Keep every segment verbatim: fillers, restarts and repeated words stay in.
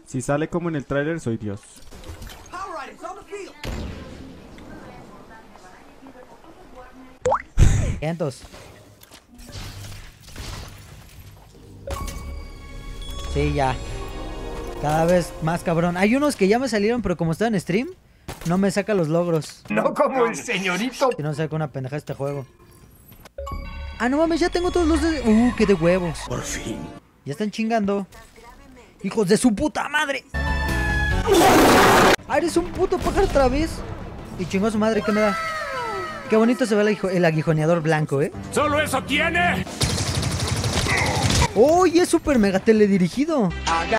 Si sale como en el tráiler, soy Dios. quinientos. Sí, ya. Cada vez más cabrón. Hay unos que ya me salieron, pero como están en stream, no me saca los logros. No como el señorito. Si no saca una pendeja este juego. Ah, no mames, ya tengo todos los de... Uh, qué de huevos. Por fin. Ya están chingando. Hijos de su puta madre. Ah, eres un puto pájaro otra vez. Y chingó a su madre, ¿qué me da? Qué bonito se ve el, el aguijoneador blanco, ¿eh? ¡Solo eso tiene! ¡Oh, y es súper mega teledirigido!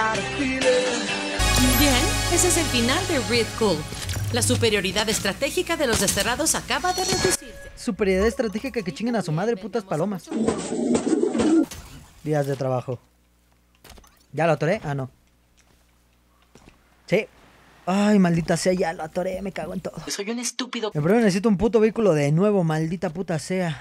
Bien, ese es el final de Red Cool. La superioridad estratégica de los desterrados acaba de reducirse. Superioridad estratégica que chinguen a su madre, putas palomas. Días de trabajo. ¿Ya lo atoré? Ah, no. Sí. Ay, maldita sea, ya lo atoré, me cago en todo. Soy un estúpido. Pero necesito un puto vehículo de nuevo, maldita puta sea.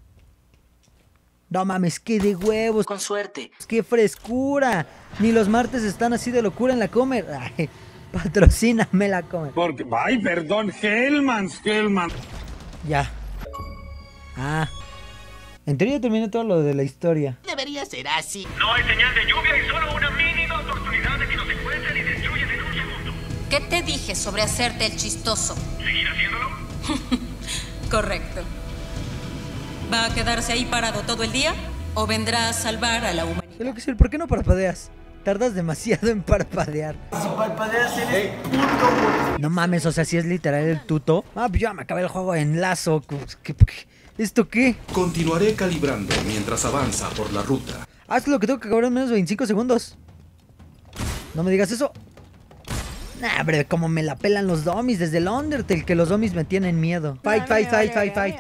No mames, qué de huevos. Con suerte. Qué frescura. Ni los martes están así de locura en la Comer. Ay, patrocíname la Comer. Porque, ay, perdón, Hellmans, Hellmans. Ya. Ah. En teoría terminé todo lo de la historia. Debería ser así. No hay señal de lluvia y solo una mínima oportunidad de que nos encuentren y destruyan en un segundo. ¿Qué te dije sobre hacerte el chistoso? ¿Seguir haciéndolo? Correcto. ¿Va a quedarse ahí parado todo el día? ¿O vendrá a salvar a la humanidad? Es lo que sé, ¿por qué no parpadeas? Tardas demasiado en parpadear. Si parpadeas eres puto. No mames, o sea, si es literal el tuto. Ah, pues ya me acabé el juego en lazo. ¿Qué, qué, ¿Esto qué? Continuaré calibrando mientras avanza por la ruta. Ah, es lo que tengo que acabar en menos de veinticinco segundos. No me digas eso. Nah, hombre, como me la pelan los dummies desde el Undertale, que los dummies me tienen miedo. Fight, fight, fight, fight, fight.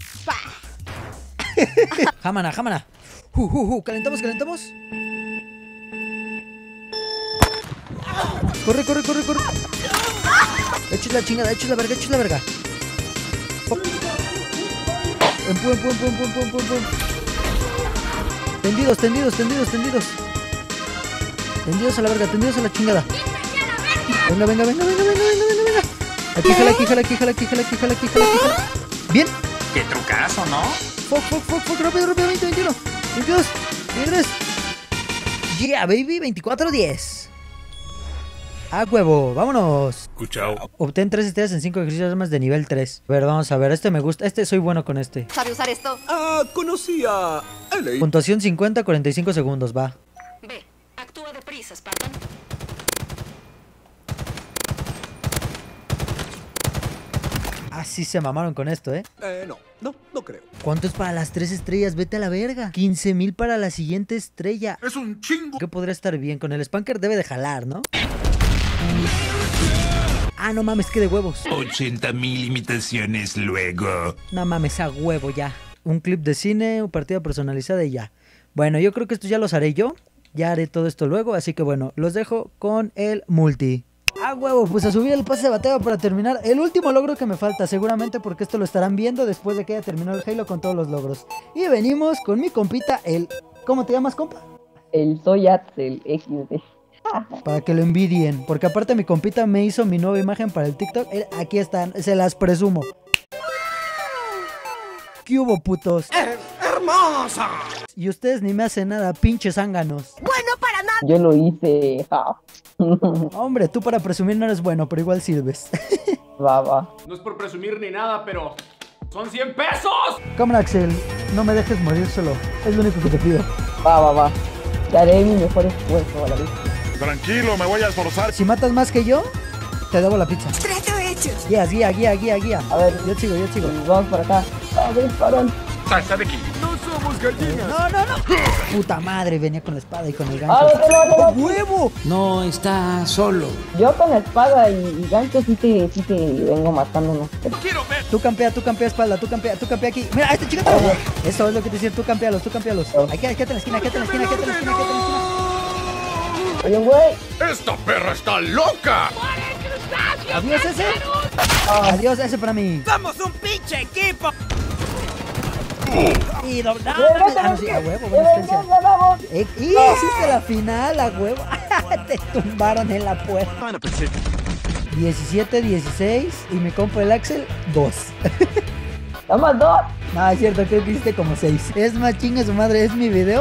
Jámana, jámana. Uh, uh, uh, calentamos, calentamos. Corre, corre, corre, corre. Eches la chingada, eches la verga, eches la verga. Empú, empú, empú, empú, empú, empú, empú. Tendidos, tendidos, tendidos, tendidos. Tendidos a la verga, tendidos a la chingada. Venga, venga, venga, venga, venga, venga, venga. Aquí, jala, aquí, jala, aquí, jala, aquí, jala, aquí, jala, aquí, jala, aquí, jala. Bien. Qué trucazo, ¿no? Fuck, fuck, fuck, fuck, rápido, rápido, veinte, veintiuno, veintidós, veintitrés. Yeah, baby, veinticuatro diez. A huevo, vámonos. Escuchao. Obtén tres estrellas en cinco ejercicios más de nivel tres. A ver, vamos a ver, este me gusta, este soy bueno con este. ¿Sabe usar esto? Ah, conocí a L A. Puntuación cincuenta, cuarenta y cinco segundos, va. Ve, actúa deprisa, Spartan. Así se mamaron con esto, ¿eh? Eh, no, no, no creo. ¿Cuánto es para las tres estrellas? Vete a la verga. quince mil para la siguiente estrella. Es un chingo. ¿Qué podría estar bien? Con el Spanker debe de jalar, ¿no? Ah, no mames, que de huevos. ochenta mil imitaciones luego. No mames, a huevo ya. Un clip de cine, una partida personalizada y ya. Bueno, yo creo que esto ya los haré yo. Ya haré todo esto luego, así que bueno, los dejo con el multi. Ah, huevo, pues a subir el pase de batalla para terminar el último logro que me falta, seguramente porque esto lo estarán viendo después de que haya terminado el Halo con todos los logros. Y venimos con mi compita, el... ¿Cómo te llamas, compa? El Soyat, el X D. Para que lo envidien, porque aparte mi compita me hizo mi nueva imagen para el TikTok. Eh, Aquí están, se las presumo. ¿Qué hubo, putos? ¡Hermosa! Y ustedes ni me hacen nada, pinches zánganos. Bueno, para nada. Yo lo hice. Ja. Hombre, tú para presumir no eres bueno, pero igual sirves. Va, va. No es por presumir ni nada, pero ¡son cien pesos! Cámara, Axel, no me dejes morir solo. Es lo único que te pido. Va, va, va. Daré mi mejor esfuerzo a la vez. Tranquilo, me voy a esforzar. Si matas más que yo, te debo la pizza. Trato hecho. Guía, guía, guía, guía, guía. A ver, Yo sigo, yo sigo. vamos para acá. A ver, parón. ¡Salsa de aquí! ¡No somos gallinas! No, no, no. Puta madre, venía con la espada y con el ¡Ah, gancho. no, no, no, ¡Oh, no! huevo! No está solo. Yo con la espada y, y gancho sí te, sí te vengo matando, ¿no? ¡Quiero ver! Tú campea, tú campea espalda, tú campea, tú campea aquí. Mira, este chico. Eso es lo que te decía, tú campealos, tú campealos. Aquí, quédate en la esquina, quédate en la esquina, quédate en la esquina, quédate en la esquina. Oye, güey. ¡Esta perra está loca! Adiós ese. Adiós ese para mí. ¡Somos un pinche equipo! Y no, no, no, ah, no, sí, a huevo, buena asistencia. ¡Ya vamos! Eh, y hiciste la final, a huevo. Te tumbaron en la puerta. diecisiete, dieciséis y mi compa el Axel, dos. ¿Vamos dos? No, es cierto, creo que hiciste como seis. Es más, chinga su madre, es mi video.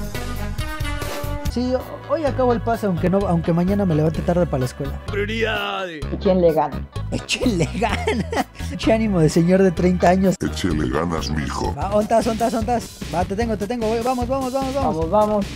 Sí, hoy acabo el pase, aunque no, aunque mañana me levante tarde para la escuela. Échenle ganas. Échenle ganas. Eche ánimo de señor de treinta años. Échele ganas, mijo. Va, ontas, ontas, ontas. Va, te tengo, te tengo. Voy, vamos, vamos, vamos, vamos. Vamos, vamos.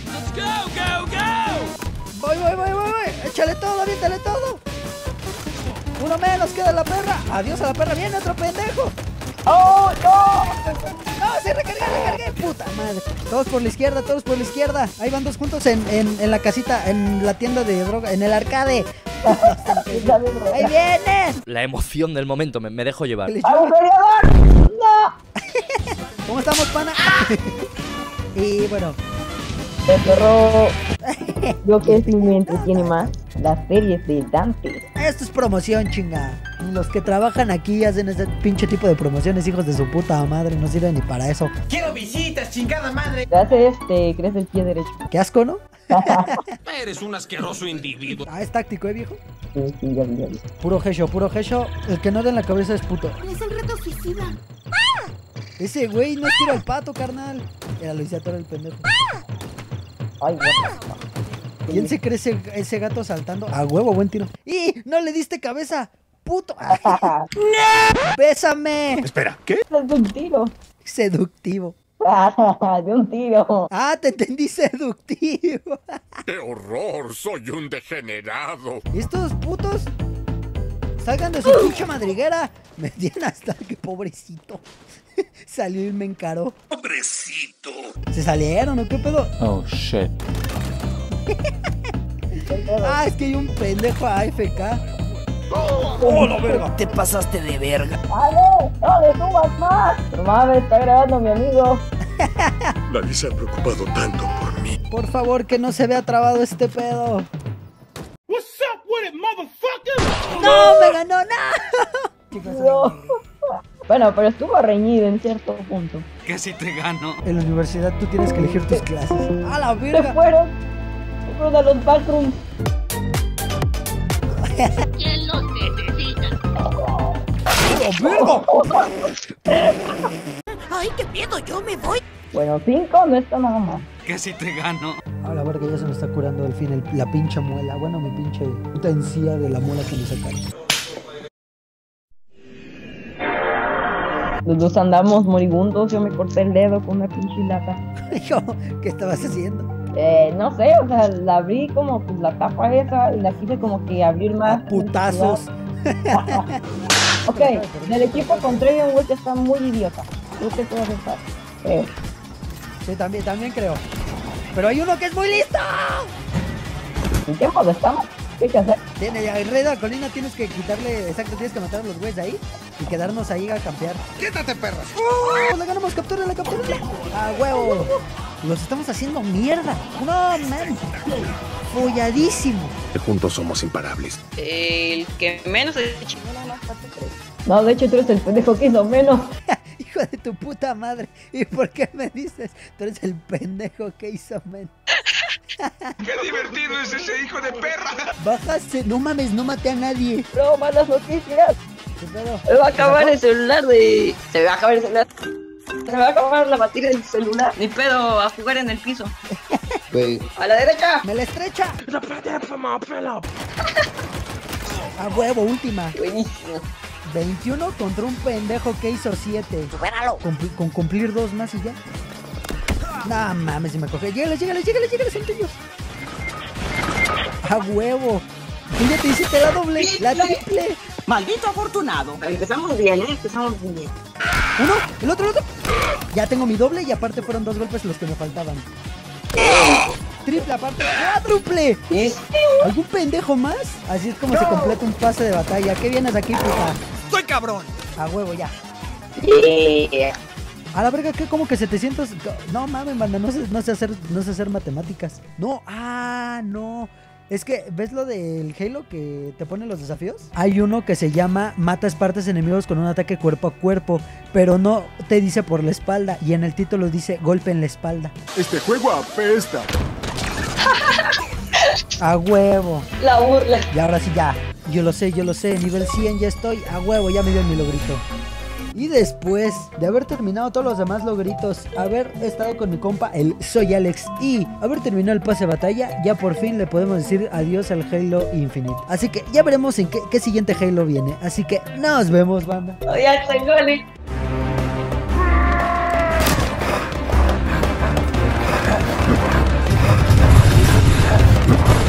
Voy, voy, voy, voy, voy. Échale todo, aviéntale todo. Uno menos, queda la perra. Adiós a la perra, viene otro pendejo. ¡Oh, no! No, sí, recargué, recargué. Puta madre. Todos por la izquierda, todos por la izquierda. Ahí van dos juntos en, en, en la casita, en la tienda de droga, en el arcade. Ahí vienen. La emoción del momento, me, me dejo llevar. ¡Agujereador! ¡No! ¿Cómo estamos, pana? Y bueno. El perro. Yo que sí me entretiene más las series de Dante. Esto es promoción, chinga. Los que trabajan aquí hacen este pinche tipo de promociones, hijos de su puta madre. No sirven ni para eso. ¡Quiero visitas, chingada madre! Te haces, te crees el pie derecho. Qué asco, ¿no? Eres un asqueroso individuo. Ah, es táctico, ¿eh, viejo? Sí, sí, ya vi, ya vi. Puro hecho, puro hecho. El que no da en la cabeza es puto. Es el reto suicida. Ese güey no es tiro al pato, carnal. Era lo hice a todo el pendejo. Ay, bueno. ¿Quién se cree ese, ese gato saltando? A huevo, buen tiro. ¡Y! ¡No le diste cabeza! ¡Puto! ¡No! ¡Bésame! Espera, ¿qué? Es de un tiro. Seductivo. De un tiro. Ah, te entendí, seductivo. ¡Qué horror! ¡Soy un degenerado! Estos putos salgan de su pinche madriguera. Me dieron hasta que pobrecito. Salió y me encaró. ¡Pobrecito! ¿Se salieron o qué pedo? Oh, shit. Ah, es que hay un pendejo A F K. ¡Oh, la verga! Te pasaste de verga. ¡Dale! ¡No le subas más! No mames, está grabando mi amigo. Nadie se ha preocupado tanto por mí. Por favor, que no se vea trabado este pedo. What's up with it, motherfucker? ¡No! ¡Me ganó! ¡No! Chicos, No. Bueno, pero estuvo reñido en cierto punto. Que si te gano. en la universidad tú tienes que elegir tus clases. ¡A la Se verga! fueron. Se fueron a los backrooms. ¿Quién los necesita? ¡Ay, qué miedo! ¡Yo me voy! Bueno, cinco no está nada mal. Que si te gano. A la verga, ya se me está curando al fin el- la pinche muela. Bueno, mi pinche puta encía de la muela que me sacaron. Los dos andamos moribundos. Yo me corté el dedo con una pinche lata. Yo, ¿qué estabas haciendo? Eh, no sé, o sea, la abrí como pues, la tapa esa y la quise como que abrir más. A putazos. Ok, del equipo contrario un güey que está muy idiota. Creo que puedo pensar. Eh, Sí, también, también creo. Pero hay uno que es muy listo. ¿En qué modo estamos? ¿Qué hay que hacer? Tiene, el rey de la colina tienes que quitarle, exacto, tienes que matar a los güeyes de ahí y quedarnos ahí a campear. ¡Quítate, perras! ¡Oh! ¡Le ganamos captura, la captura! ¡A huevo! Los estamos haciendo mierda. No, man. Folladísimo. Juntos somos imparables. El que menos se chingó. No, de hecho tú eres el pendejo que hizo menos. Hijo de tu puta madre. ¿Y por qué me dices? Tú eres el pendejo que hizo men. ¡Qué divertido es ese hijo de perra! Bájase. No mames, no maté a nadie. No, malas noticias. ¿Qué pedo? Se va a acabar el celular de... Se va a acabar el celular. Se me va a acabar la batería del celular. Ni pedo, a jugar en el piso. A la derecha. ¡Me la estrecha! A huevo, última. Buenísimo. veintiuno contra un pendejo que hizo siete. Supéralo. Compl- con cumplir dos más y ya. No mames, si me coge. Llégale, llégale, llégale, llégale, son tuyos. A huevo. Tú ya te hiciste la doble, la triple. Maldito afortunado. Empezamos bien, ¿eh? Empezamos bien. Uno, el otro, el otro. Ya tengo mi doble y aparte fueron dos golpes los que me faltaban. Triple aparte, cuádruple. ¿Sí? ¿Algún pendejo más? Así es como se completa un pase de batalla. ¿Qué vienes aquí, puta? ¡Estoy cabrón! A huevo, ya. Yeah. A la verga, ¿qué? ¿Cómo que setecientos? No mames, banda, no sé, no sé hacer, no sé hacer matemáticas. No, ah, no. Es que, ¿ves lo del Halo que te pone los desafíos? Hay uno que se llama Matas partes enemigos con un ataque cuerpo a cuerpo, pero no te dice por la espalda, y en el título dice golpe en la espalda. Este juego apesta. A huevo. La burla. Y ahora sí ya. Yo lo sé, yo lo sé. Nivel cien ya estoy. A huevo, ya me dio mi logrito. Y después de haber terminado todos los demás logritos, haber estado con mi compa el Soy Alex y haber terminado el pase de batalla, ya por fin le podemos decir adiós al Halo Infinite. Así que ya veremos en qué, qué siguiente Halo viene. Así que nos vemos, banda. Oye, Changoli. Ah.